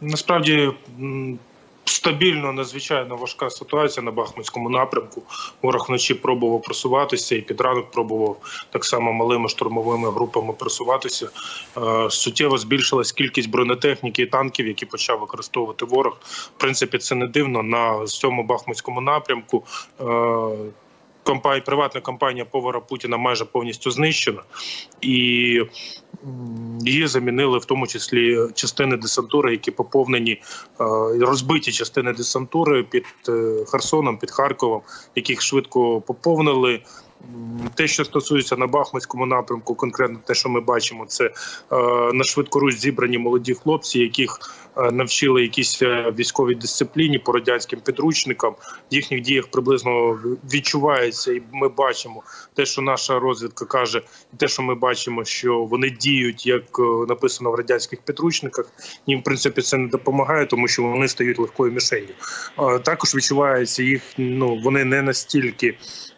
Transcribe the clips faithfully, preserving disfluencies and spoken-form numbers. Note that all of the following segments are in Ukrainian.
Насправді стабільно, надзвичайно важка ситуація на Бахмутському напрямку. Ворог вночі пробував просуватися і під ранок пробував так само малими штурмовими групами просуватися. Суттєво збільшилась кількість бронетехніки і танків, які почав використовувати ворог. В принципі, це не дивно. На цьому Бахмутському напрямку компанія, приватна компанія повара Путіна майже повністю знищена, і її замінили в тому числі частини десантури, які поповнені, розбиті частини десантури під Херсоном, під Харковом, яких швидко поповнили. Те, що стосується на Бахмутському напрямку, конкретно те, що ми бачимо, це е, на швидкоруч зібрані молоді хлопці, яких е, навчили якісь військовій дисципліні по радянським підручникам. В їхніх діях приблизно відчувається, і ми бачимо те, що наша розвідка каже, і те, що ми бачимо, що вони діють, як написано в радянських підручниках. Їм, в принципі, це не допомагає, тому що вони стають легкою мішенью. Е, також відчувається їх, ну, вони не настільки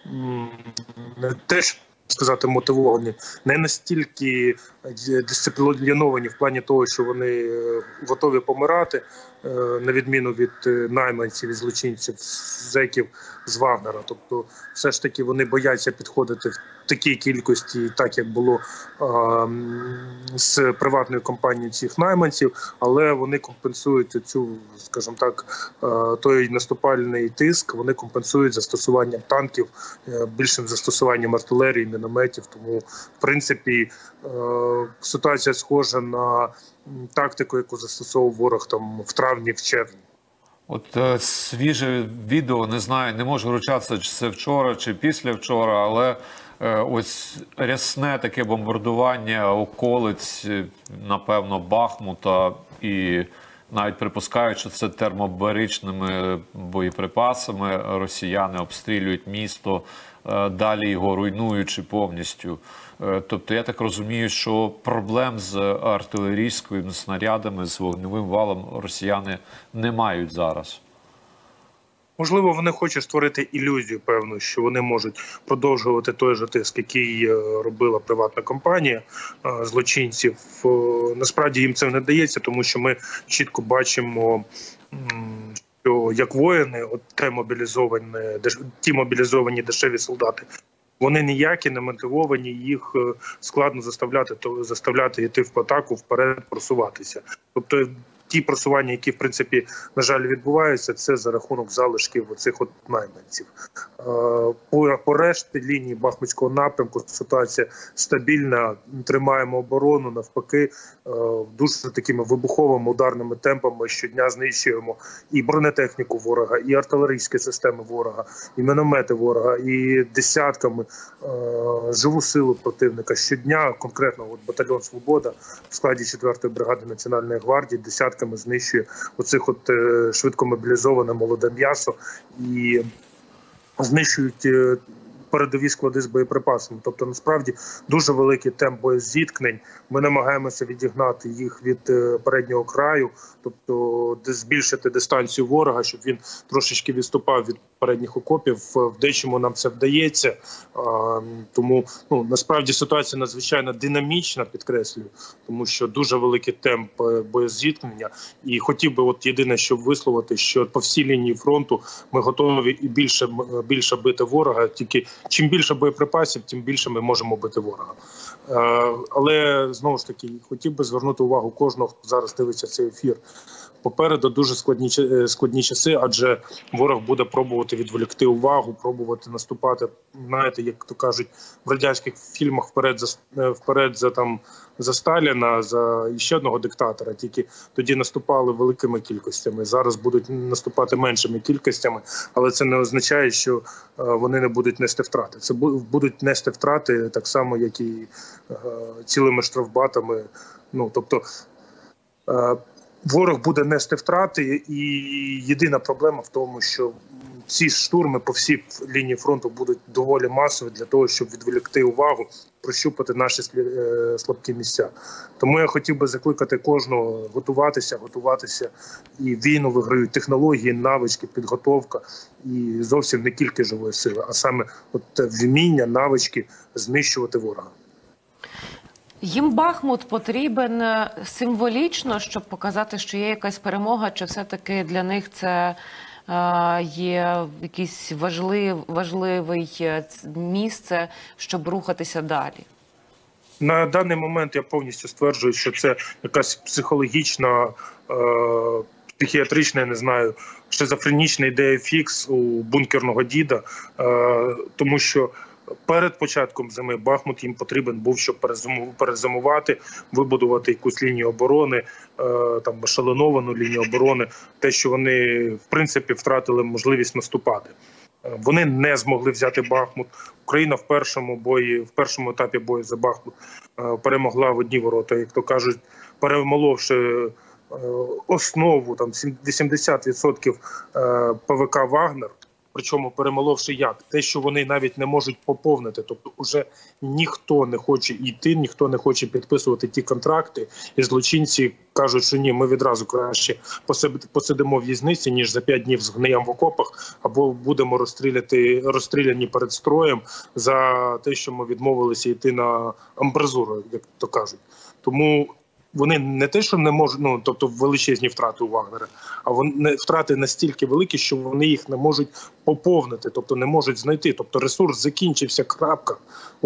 теж сказати мотивовані, не настільки дисципліновані в плані того, що вони готові помирати, на відміну від найманців і злочинців, зеків з Вагнера. Тобто все ж таки вони бояться підходити в такій кількості, так як було а, з приватною компанією цих найманців, але вони компенсують цю, скажімо так, а, той наступальний тиск, вони компенсують застосуванням танків, більшим застосуванням артилерії, мінометів. Тому, в принципі, а, ситуація схожа на тактику, яку застосовував ворог там в травні, в червні. От е, свіже відео, не знаю, не можу ручатися, чи це вчора, чи після вчора, але е, ось рясне таке бомбардування околиць, напевно, Бахмута, і навіть припускають, що це термобаричними боєприпасами росіяни обстрілюють місто, е, далі його руйнуючи повністю. Тобто, я так розумію, що проблем з артилерійськими снарядами, з вогневим валом росіяни не мають зараз. Можливо, вони хочуть створити ілюзію, певну, що вони можуть продовжувати той же тиск, який робила приватна компанія злочинців. Насправді їм це не дається, тому що ми чітко бачимо, що як воїни, от те мобілізовані, ті мобілізовані дешеві солдати, вони ніякі, не мотивовані, їх складно заставляти, то заставляти йти в атаку, вперед просуватися. Тобто ті просування, які, в принципі, на жаль, відбуваються, це за рахунок залишків оцих от найманців. По, по решті лінії Бахмутського напрямку ситуація стабільна, тримаємо оборону, навпаки, дуже такими вибуховими ударними темпами щодня знищуємо і бронетехніку ворога, і артилерійські системи ворога, і міномети ворога, і десятками живу силу противника. Щодня, конкретно от батальйон «Свобода» в складі четвертої бригади Національної гвардії десятками знищує оцих от швидко мобілізоване молоде м'ясо і знищують передові склади з боєприпасами. Тобто, насправді, дуже великий темп боєзіткнень. Ми намагаємося відігнати їх від переднього краю, тобто збільшити дистанцію ворога, щоб він трошечки відступав від передніх окопів. В дечому нам це вдається. Тому, ну, насправді, ситуація надзвичайно динамічна, підкреслюю, тому що дуже великий темп боєзіткнення. І хотів би от єдине, щоб висловити, що по всій лінії фронту ми готові і більше, більше бити ворога, тільки чим більше боєприпасів, тим більше ми можемо бити ворога. Але, знову ж таки, хотів би звернути увагу кожного, хто зараз дивиться цей ефір. Попереду дуже складні, складні часи, адже ворог буде пробувати відволікти увагу, пробувати наступати, знаєте, як то кажуть, в радянських фільмах вперед за, вперед за, там, за Сталіна, за ще одного диктатора, тільки тоді наступали великими кількостями, зараз будуть наступати меншими кількостями, але це не означає, що вони не будуть нести втрати. Це будуть нести втрати так само, як і цілими штрафбатами, ну, тобто ворог буде нести втрати, і єдина проблема в тому, що ці штурми по всій лінії фронту будуть доволі масові для того, щоб відволікти увагу, прощупати наші слабкі місця. Тому я хотів би закликати кожного готуватися, готуватися. І війну виграють технології, навички, підготовка і зовсім не тільки живої сили, а саме от вміння, навички знищувати ворога. Їм Бахмут потрібен символічно, щоб показати, що є якась перемога, чи все-таки для них це е, є якесь важлив, важливий місце, щоб рухатися далі? На даний момент я повністю стверджую, що це якась психологічна, е, психіатрична, я не знаю, шизофренічна ідея фікс у бункерного діда, е, тому що перед початком зими Бахмут їм потрібен був, щоб перезимувати, вибудувати якусь лінію оборони, е, там ешелоновану лінію оборони, те, що вони в принципі втратили можливість наступати. Вони не змогли взяти Бахмут. Україна в першому бої, в першому етапі бою за Бахмут перемогла в одні ворота, як то кажуть, перемоловши основу там вісімдесят відсотків ПВК «Вагнер», причому перемоловши як? Те, що вони навіть не можуть поповнити. Тобто вже ніхто не хоче йти, ніхто не хоче підписувати ті контракти. І злочинці кажуть, що ні, ми відразу краще посидимо в в'язниці, ніж за п'ять днів згниємо в окопах, або будемо розстріляти, розстріляні перед строєм за те, що ми відмовилися йти на амбразуру, як то кажуть. Тому вони не те, що не можуть, ну, тобто величезні втрати у Вагнера, а вони втрати настільки великі, що вони їх не можуть поповнити, тобто не можуть знайти. Тобто ресурс закінчився, крапка.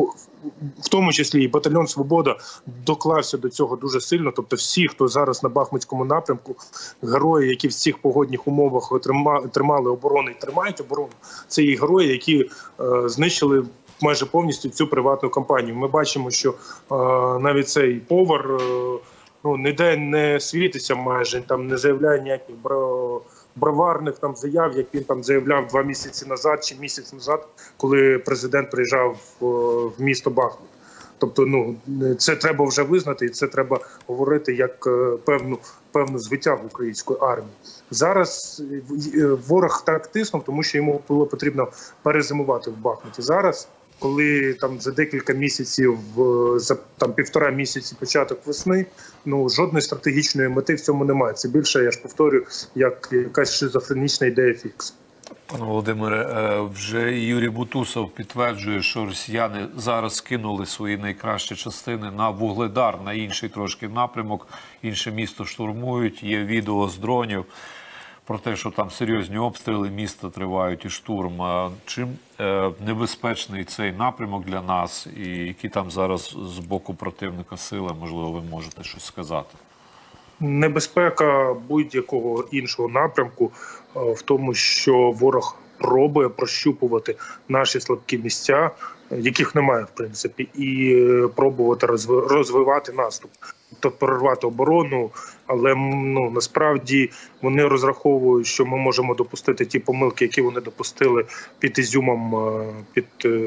В тому числі і батальйон «Свобода» доклався до цього дуже сильно. Тобто всі, хто зараз на Бахмутському напрямку, герої, які в цих погодних умовах тримали оборону і тримають оборону, це і герої, які е, знищили майже повністю цю приватну компанію. Ми бачимо, що е, навіть цей повар е, ну, ніде не світиться майже, там не заявляє ніяких бро, броварних там заяв, як він там заявляв два місяці назад чи місяць назад, коли президент приїжджав в, в місто Бахмут. Тобто, ну, це треба вже визнати, і це треба говорити як е, певну, певну звитягу української армії. Зараз ворог так тиснув, тому що йому було потрібно перезимувати в Бахмуті. Зараз, коли там за декілька місяців, за там півтора місяці початок весни, ну жодної стратегічної мети в цьому немає. Це більше, я ж повторю, як якась шизофренічна ідея фікс. Пане Володимире, вже Юрій Бутусов підтверджує, що росіяни зараз скинули свої найкращі частини на Вугледар, на інший трошки напрямок, інше місто штурмують, є відео з дронів про те, що там серйозні обстріли міста тривають і штурм. Чим небезпечний цей напрямок для нас і які там зараз з боку противника сили, можливо, ви можете щось сказати? Небезпека будь-якого іншого напрямку в тому, що ворог пробує прощупувати наші слабкі місця, яких немає, в принципі, і пробувати розвивати наступ, тобто прорвати оборону, але ну, насправді вони розраховують, що ми можемо допустити ті помилки, які вони допустили під Ізюмом, під,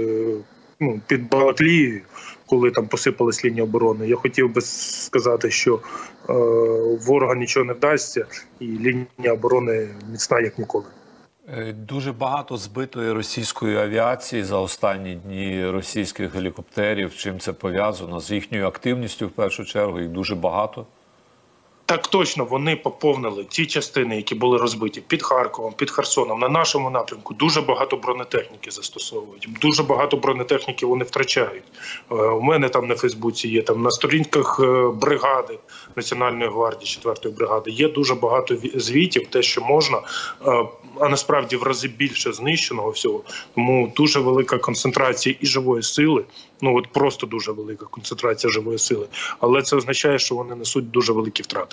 ну, під Балаклією, коли там посипалась лінія оборони. Я хотів би сказати, що е, ворога нічого не вдасться, і лінія оборони міцна, як ніколи. Дуже багато збитої російської авіації за останні дні, російських гелікоптерів. Чим це пов'язано? З їхньою активністю, в першу чергу, їх дуже багато. Так точно, вони поповнили ті частини, які були розбиті під Харковом, під Херсоном, на нашому напрямку. Дуже багато бронетехніки застосовують, дуже багато бронетехніки вони втрачають. У мене там на Фейсбуці є, там на сторінках бригади Національної гвардії, четвертої бригади, є дуже багато звітів, те, що можна, а насправді в рази більше знищеного всього. Тому дуже велика концентрація і живої сили, ну от просто дуже велика концентрація живої сили, але це означає, що вони несуть дуже великі втрати.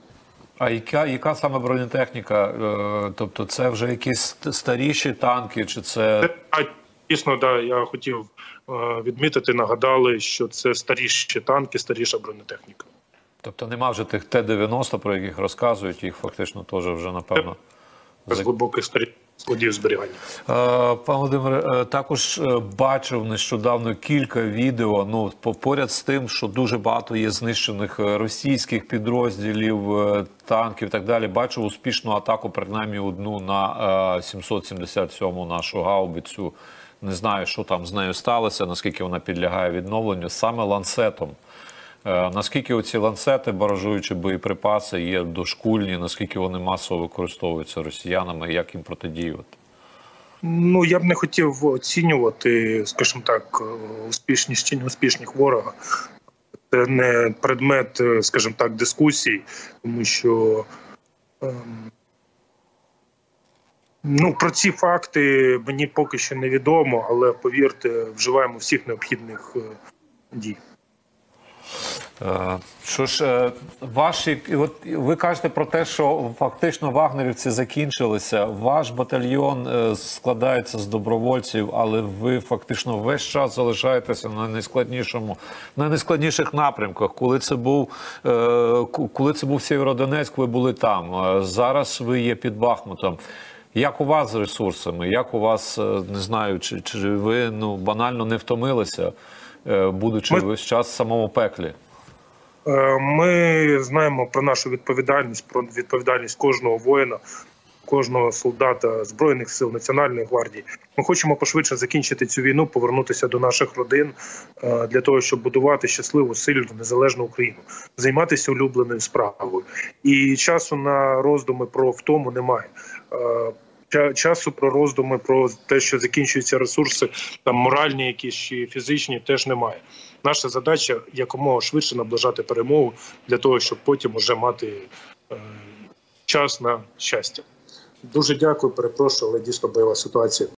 А яка, яка саме бронетехніка? Тобто це вже якісь старіші танки, чи це... Дійсно, да, я хотів відмітити, нагадали, що це старіші танки, старіша бронетехніка. Тобто нема вже тих Т дев'яносто, про яких розказують, їх фактично теж вже, напевно... Без глибоких складів зберігання. Пане Володимире, також бачив нещодавно кілька відео, ну, поряд з тим, що дуже багато є знищених російських підрозділів, танків і так далі. Бачив успішну атаку, принаймні одну на сімсот сімдесят сьому нашу гаубицю. Не знаю, що там з нею сталося, наскільки вона підлягає відновленню, саме ланцетом. Наскільки оці ланцети, баражуючі боєприпаси, є дошкульні, наскільки вони масово використовуються росіянами, як їм протидіяти? Ну, я б не хотів оцінювати, скажімо так, успішність чи неуспішність ворога. це не предмет, скажімо так, дискусій, тому що ем, ну, про ці факти мені поки що невідомо, але повірте, вживаємо всіх необхідних е, дій. Е, Що ж, е, ваші, от ви кажете про те, що фактично вагнерівці закінчилися. Ваш батальйон е, складається з добровольців, але ви фактично весь час залишаєтеся на найскладнішому, на найскладніших напрямках. Коли це був, е, коли це був Сєвєродонецьк, ви були там. Е, Зараз ви є під Бахмутом. Як у вас з ресурсами? Як у вас, е, не знаю, чи, чи ви ну банально не втомилися, е, будучи Ми... весь час в самому пеклі? Ми знаємо про нашу відповідальність, про відповідальність кожного воїна, кожного солдата Збройних сил, Національної гвардії. Ми хочемо пошвидше закінчити цю війну, повернутися до наших родин для того, щоб будувати щасливу, сильну, незалежну Україну, займатися улюбленою справою. І часу на роздуми про втому немає. Часу про роздуми про те, що закінчуються ресурси, там моральні якісь чи фізичні, теж немає. Наша задача якомога швидше наближати перемогу для того, щоб потім уже мати е, час на щастя. Дуже дякую, перепрошую, але дійсно бойова ситуація.